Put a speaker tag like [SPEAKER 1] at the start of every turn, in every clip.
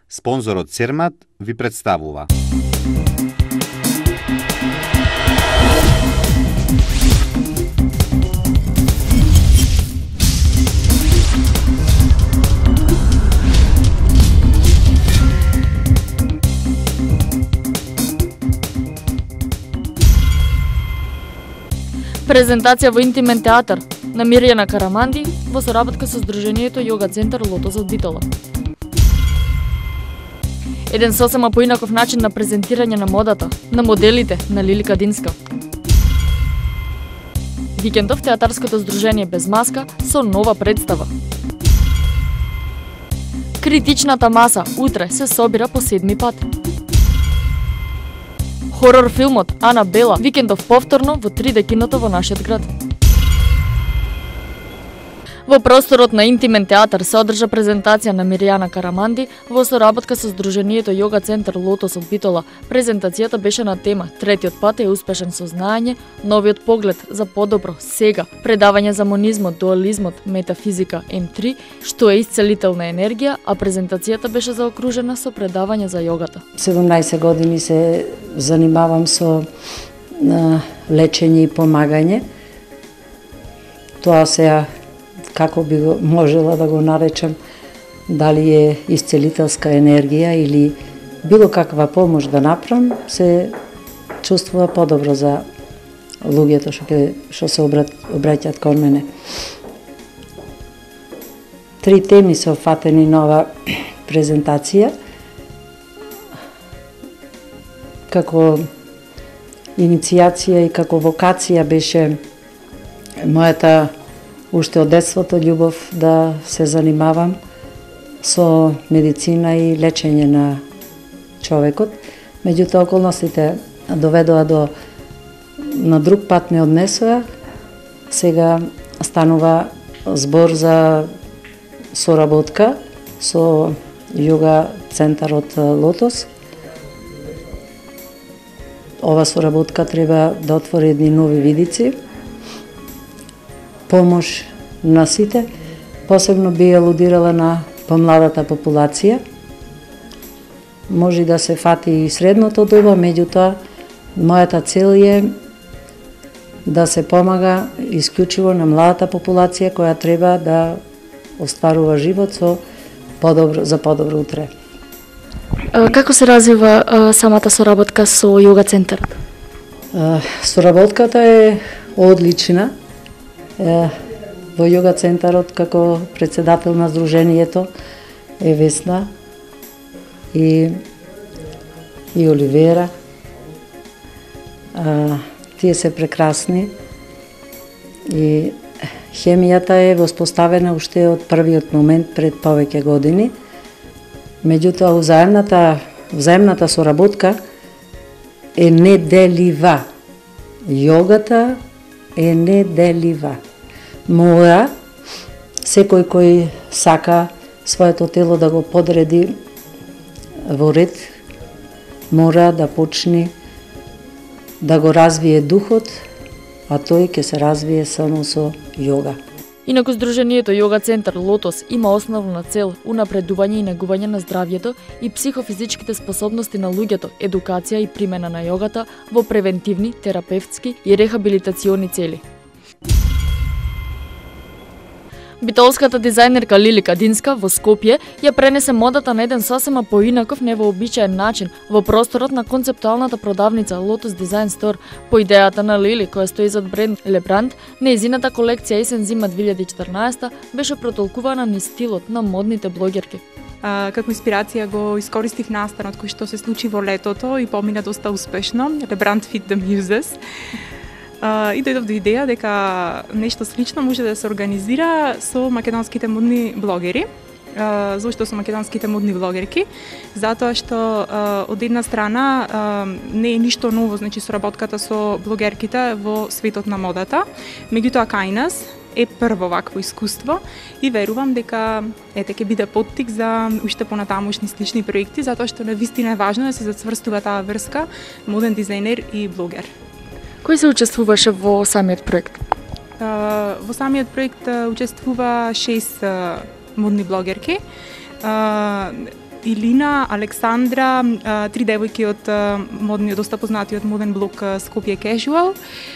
[SPEAKER 1] Спонзорот Цермат ви представува.
[SPEAKER 2] Презентација во интимен театар на Мирјана Караманди во соработка со Сдруженијето Јога центар Лотос од Битола. Еден сосема поинаков начин на презентирање на модата, на моделите на Лили Кадинска. Викендов театарското здружение Без маска со нова представа. Критичната маса утре се собира по 7 пат. Хорор филмот Ана Бела викендов повторно во 3D киното во нашиот град. Во просторот на интимен театар се одржа презентација на Мирјана Караманди во соработка со Сдруженијето Јога центар Лотос од Битола. Презентацијата беше на тема Третиот пат е успешен со знаење, новиот поглед за подобро сега, предавање за монизмот, дуализмот, метафизика М3, што е исцелителна енергија, а презентацијата беше заокружена со предавање за јогата.
[SPEAKER 3] 17 години се занимавам со лечење и помагање. Тоа се како би го можела да го наречам, дали е исцелителска енергија или било каква помош да направам, се чувствува подобро за луѓето што се обраќаат кон мене. 3 теми се офатени на ова презентација. Како иницијација и како вокација беше мојата уште од детството љубов да се занимавам со медицина и лечење на човекот. Меѓутоа околностите доведоа на друг пат ме однесоа. Сега станува збор за соработка со Јога центарот Лотос. Ова соработка треба да отвори едни нови видици, помош на сите, посебно би алудирала на помладата популација. Може да се фати и средното доба, меѓутоа мојата цел е да се помага исклучиво на младата популација која треба да остварува живот за подобро утре.
[SPEAKER 2] Како се развива самата соработка со Јога центарот?
[SPEAKER 3] Соработката е одлична. Во Јога центарот како председател на здруженијето е Весна и Оливера. Тие се прекрасни и хемијата е воспоставена уште од првиот момент пред повеќе години. Меѓутоа взаемната соработка е неделива. Јогата е неделива. Мора секој кој сака своето тело да го подреди во ред, мора да почне да го развие духот, а тој ќе се развие само со јога.
[SPEAKER 2] Инаку Сдруженијето Јога центар Лотос има основна цел унапредување и негување на здравјето и психофизичките способности на луѓето, едукација и примена на јогата во превентивни, терапевтски и рехабилитациони цели. Битолската дизајнерка Лили Кадинска во Скопје ја пренесе модата на еден сосема поинаков, невообичаен начин во просторот на концептуалната продавница Lotus Design Store. По идејата на Лили, која стои зад бренд Лебранд, нејзината колекција есен-зима 2014 беше протолкувана низ стилот на модните блогерки.
[SPEAKER 4] Како инспирација го искористив настанот кој што се случи во летото и помина доста успешно, Лебранд Fit the Muses. И дојдов до идеја дека нешто слично може да се организира со македонските модни блогери. Зошто со македонските модни блогерки? Затоа што од една страна не е ништо ново, значи соработката со блогерките во светот на модата, меѓутоа кај нас е прво вакво искуство и верувам дека ќе биде поттик за уште понатамошни слични проекти, затоа што навистина е важно да се зацврстува таа врска моден дизајнер и блогер.
[SPEAKER 2] Кој се учествуваше во самиот проект?
[SPEAKER 4] Во самиот проект учествува 6 модни блогерки. Илина, Александра, три девојки од модниот, доста познатиот моден блок Skopje Casual.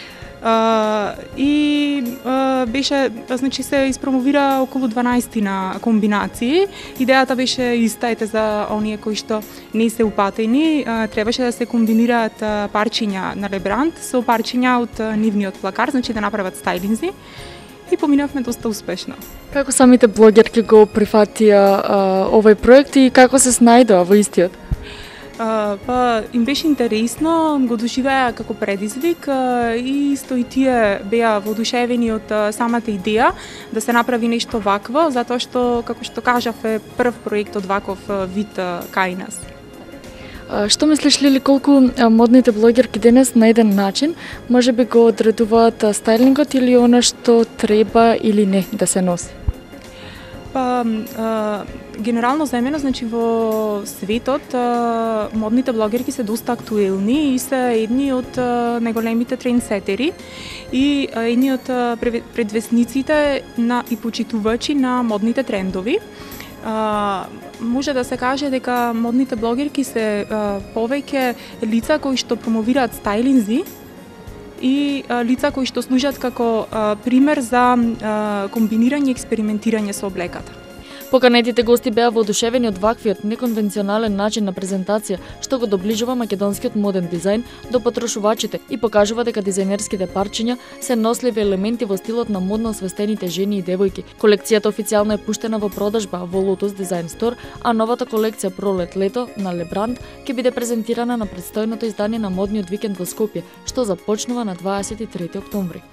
[SPEAKER 4] И беше, значи се испромовира околу 12 на комбинации. Идејата беше иста, ете за оние кои што не се упатени, требаше да се комбинираат парчиња на Лебрант со парчиња од нивниот плакар, значи да направат стајлинзи. И поминавме доста успешно.
[SPEAKER 2] Како самите блогерки го прифатија овој проект и како се снајдоа во истиот?
[SPEAKER 4] Па им беше интересно, го доживеа како предизвик и исто и тие беа воодушевени од самата идеја да се направи нешто вакво, затоа што, како што кажав, е прв проект од ваков вид кај нас.
[SPEAKER 2] Што мислиш, Лили, колку модните блогерки денес на еден начин можеби го одредуваат стајлингот или она што треба или не да се носи?
[SPEAKER 4] Па, генерално земено, значи во светот модните блогерки се доста актуелни и се едни од најголемите трендсетери и едни од предвесниците и почитувачи на модните трендови. Може да се каже дека модните блогерки се повеќе лица кои што промовираат стајлинзи и лица кои што служат како пример за комбинирање и експериментирање со облеката.
[SPEAKER 2] Поканетите гости беа воодушевени од ваквиот неконвенционален начин на презентација, што го доближува македонскиот моден дизајн до потрошувачите и покажува дека дизајнерските парчиња се носливи елементи во стилот на модно освестените жени и девојки. Колекцијата официјално е пуштена во продажба во Lotus Design Store, а новата колекција пролет-лето на Лебрант ќе биде презентирана на предстојното издание на модниот викенд во Скопје, што започнува на 23 октомври.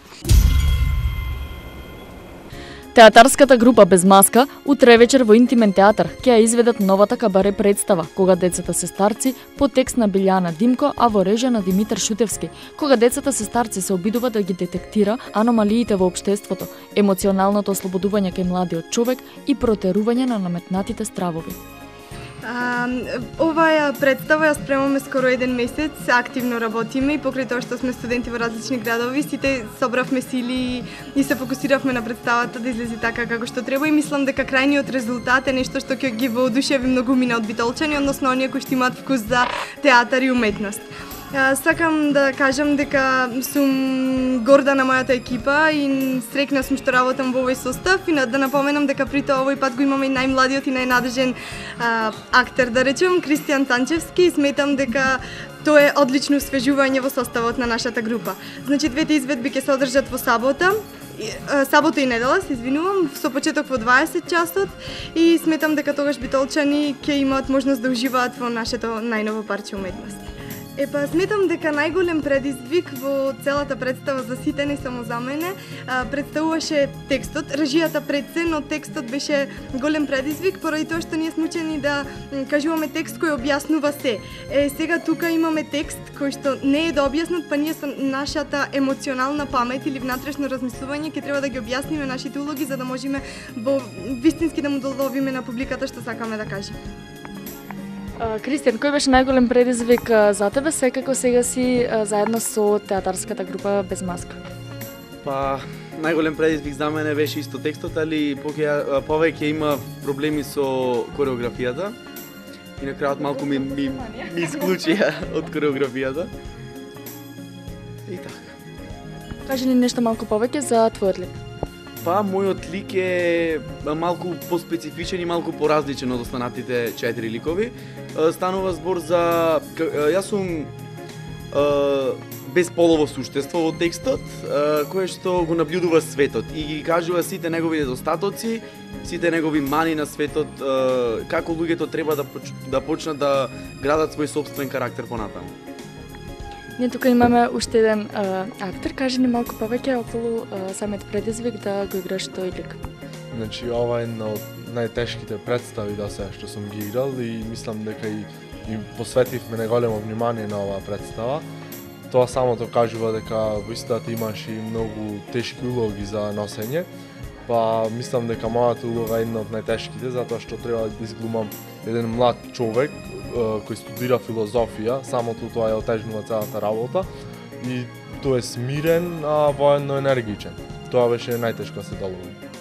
[SPEAKER 2] Театарската група Без маска утре вечер во Интимен театар ќе ја изведат новата кабаре представа Кога децата се старци по текст на Билјана Димко, а во режија на Димитар Шутевски. Кога децата се старци се обидува да ги детектира аномалиите во општеството, емоционалното ослободување кај младиот човек и протерување на наметнатите стравови.
[SPEAKER 5] Оваа представа ја спремаме скоро еден месец, активно работиме и покрај тоа што сме студенти во различни градови, сите собравме сили и се фокусиравме на представата да излезе така како што треба и мислам дека крајниот резултат е нешто што ќе ги воодушеви многумина од битолчани, односно оние кои што имаат вкус за театар и уметност. Сакам да кажам дека сум горда на мојата екипа и среќна сум што работам во овој состав и да напоменам дека при тоа овој пат го имаме и најмладиот и најнадежен актер, да речем, Кристијан Танчевски, и сметам дека тоа е одлично освежување во составот на нашата група. Значи, двете изведби ќе се одржат во сабота и недела, се извинувам, со почеток во 20 часот и сметам дека тогаш битолчани ќе имаат можност да уживаат во нашето најново парче уметност. Сметам дека најголем предизвик во целата представа за сите, не само за мене, представуваше текстот, режијата пред се, но текстот беше голем предизвик, поради тоа што ние сме учени да кажуваме текст кој објаснува се. Сега тука имаме текст кој што не е да објаснат, па ние со нашата емоционална памет или внатрешно размислување ќе треба да ги објасниме нашите улоги за да можеме вистински да му доловиме на публиката што сакаме да кажеме.
[SPEAKER 2] Кристијан, кој беше најголем предизвик за тебе, секако сега си заедно со театарската група Без маска?
[SPEAKER 6] Па, најголем предизвик за мене беше исто текстот, али повеќе има проблеми со кореографијата. И на крајот малку ми исклучија од кореографијата. И така.
[SPEAKER 2] Кажи ни нешто малку повеќе за твојот лик.
[SPEAKER 6] Па, мојот лик е малку поспецифичен и малку поразличен од останатите 4 ликови. Станува збор за... Јас сум безполово суштество во текстот, кое што го наблюдува светот и ги кажува сите негови недостатоци, сите негови мани на светот, како луѓето треба да почнат да градат свој сопствен карактер понатаму.
[SPEAKER 2] Ние тука имаме уште еден актер, кажи ни малку повеќе околу самиот предизвик да го играш тој лик.
[SPEAKER 7] Значи, ова е една од најтешките представи до сега што сум ги играл и мислам дека и посветивме најголемо внимание на оваа представа. Тоа самото кажува дека во истата имаш и многу тешки улоги за носење, па мислам дека мојата улога е една од најтешките, затоа што треба да изглумам еден млад човек кој студира филозофија, самото тоа ја отежнува целата работа и тој е смирен, а воедно енергичен. Тоа беше најтешко да се долови.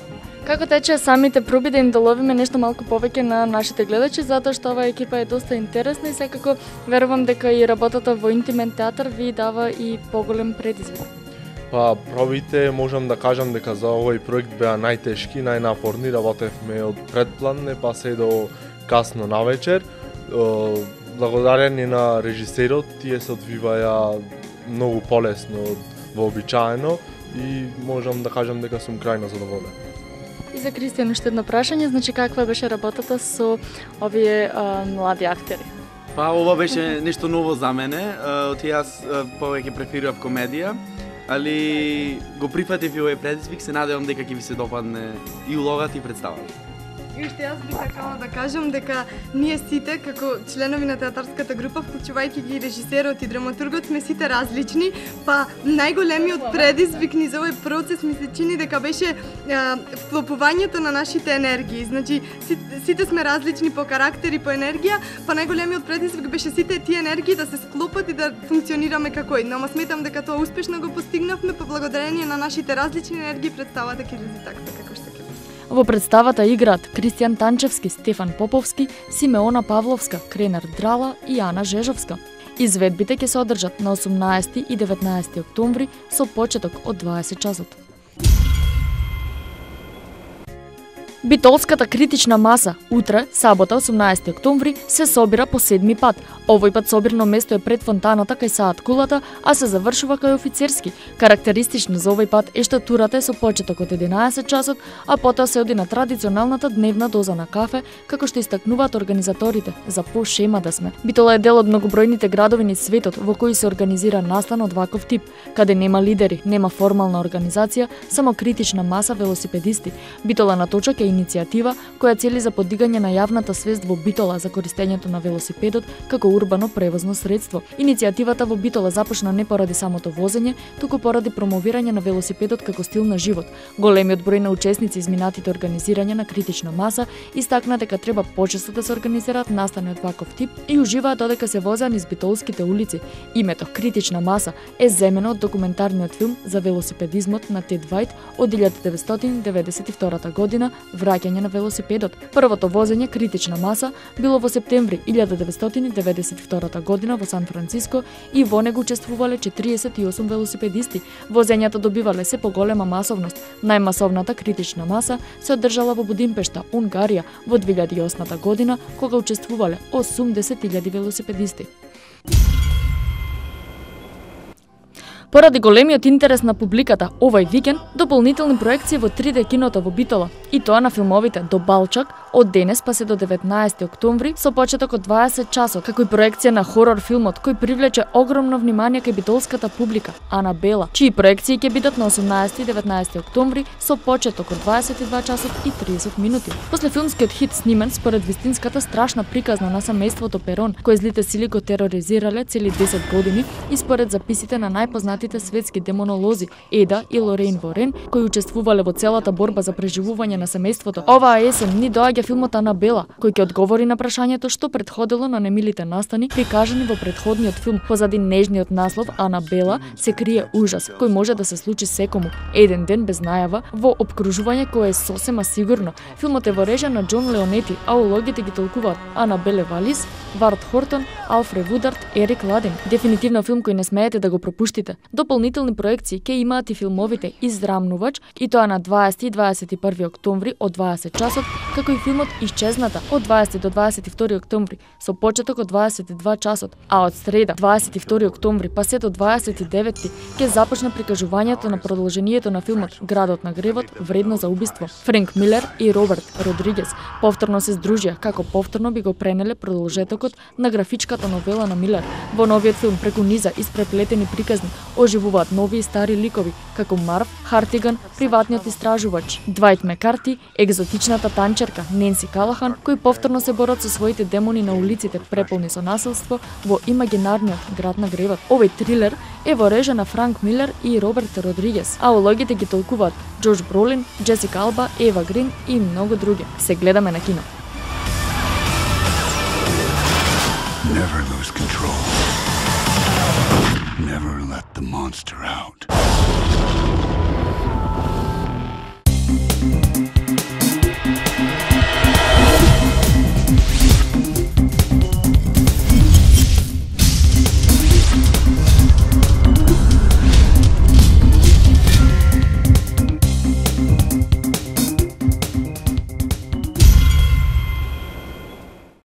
[SPEAKER 2] Како тече самите проби да им доловиме нешто малку повеќе на нашите гледачи, затоа што оваа екипа е доста интересна и секако верувам дека и работата во интимен театар ви дава и поголем предизвик.
[SPEAKER 7] Па пробите можам да кажам дека за овој проект беа најтешки, најнапорни, работевме од предпладне па се до касно навечер. Благодарение на режисерот тие се одвиваја многу полесно од вообичаено и можам да кажам дека сум крајно задоволен.
[SPEAKER 2] И за Кристијан уште едно прашање, значи каква беше работата со овие млади актери?
[SPEAKER 6] Па ова беше нешто ново за мене, јас повеќе преферирав комедија, али го прифатив и овој предизвик, се надевам дека ќе ви се допадне и улогата и представата.
[SPEAKER 5] И уште јас би сакала да кажам дека ние сите, како членови на театарската група, вклучувајќи ги режисерот и драматургот, сме сите различни, па најголемиот предизвик ни за овој процес ми се чини дека беше вклопувањето на нашите енергии. Значи, сите сме различни по карактер и по енергија, па најголемиот предизвик беше сите тие енергии да се склопат и да функционираме како една. Ама сметам дека тоа успешно го постигнавме, по благодарение на нашите различни енергии представата ќе излезе таква како што ќе.
[SPEAKER 2] Во представата играат Кристијан Танчевски, Стефан Поповски, Симеона Павловска, Кренар Драла и Ана Жежовска. Изведбите ќе се одржат на 18 и 19 октомври со почеток од 20 часот. Битолската критична маса утре, сабота 18 октомври, се собира по 7 пат. Овој пат собирно место е пред фонтаната кај Саат Кулата, а се завршува кај Офицерски. Карактеристично за овој пат е што турата е со почеток од 11 часот, а потоа се оди на традиционалната дневна доза на кафе, како што истакнуваат организаторите, за по-шема да сме. Битола е дел од многобројните градови низ светот во кои се организира настан од ваков тип, каде нема лидери, нема формална организација, само критична маса велосипедисти. Битола на точак е иницијатива која цели за подигање на јавната свест во Битола за користењето на велосипедот како урбано превозно средство. Иницијативата во Битола започна не поради самото возење, туку поради промовирање на велосипедот како стил на живот. Големиот број на учесници изминатите организирање на критична маса истакна дека треба почесто да се организираат настани од ваков тип и уживаат додека се возеа низ битолските улици. Името Критична маса е земено од документарниот филм за велосипедизмот на Тед Вајт од 1992 година Враќање на велосипедот. Првото возење Критична маса било во септември 1992 година во Сан Франциско и во него учествувале 48 велосипедисти. Возењата добивале се поголема масовност. Најмасовната Критична маса се одржала во Будимпешта, Унгарија, во 2008 година, кога учествувале 80.000 велосипедисти. Поради големиот интерес на публиката овој викенд, дополнителни проекции во 3D киното во Битола, и тоа на филмовите До Балчак од денес па се до 19 октомври со почеток од 20 часот, како и проекција на хорор филмот кој привлече огромно внимание кај битолската публика, Анабела, чии проекции ќе бидат на 18 и 19 октомври со почеток од 22 часот и 30 минути. После филмскиот хит снимен според вистинската страшна приказна на семејството Перон, кој злите сили го тероризирале цели 10 години, и според записите на најпознатите светски демонолози Еда и Лорейн Ворен, кои учествувале во целата борба за преживување на семејството, оваа есен ни доаѓа филмот Анабела, кој ќе одговори на прашањето што претходело на немилите настани прикажани во претходниот филм. Позади нежниот наслов Анабела се крие ужас кој може да се случи секому еден ден без најава во опкружување кое е сосема сигурно. Филмот е во режија на Џон Леонети, а улогите ги толкуваат Анабеле Валис, Варт Хортон, Алфре Вударт, Ерик Ладен. Дефинитивно филм кој не смеете да го пропуштите. Дополнителни проекции ќе имаат и филмовите Израмнувач, и тоа на 20 и 21 октомври од 20 часот, како и филмот Исчезната од 20 до 22 октомври со почеток од 22 часот, а од среда 22 октомври па се до 29 ќе започне прикажувањето на продолжението на филмот Градот на гревот, вредно за убиство. Френк Милер и Роберт Родригес повторно се здружија како повторно би го пренеле продолжетокот на графичката новела на Милер. Во новиот филм преку низа испреплетени приказни оживуваат нови и стари ликови, како Марв, Хартиган, приватниот истражувач, Двајт Мекарти, екзотичната танчерка Ненси Калахан, кои повторно се борат со своите демони на улиците преполни со насилство во имагинарниот град на гревот. Овој трилер е во режа на Франк Милер и Роберт Родригес, а улогите ги толкуваат Џорџ Бролин, Джесика Алба, Ева Грин и многу други. Се гледаме на кино.
[SPEAKER 8] Never lose control. Never let the monster out.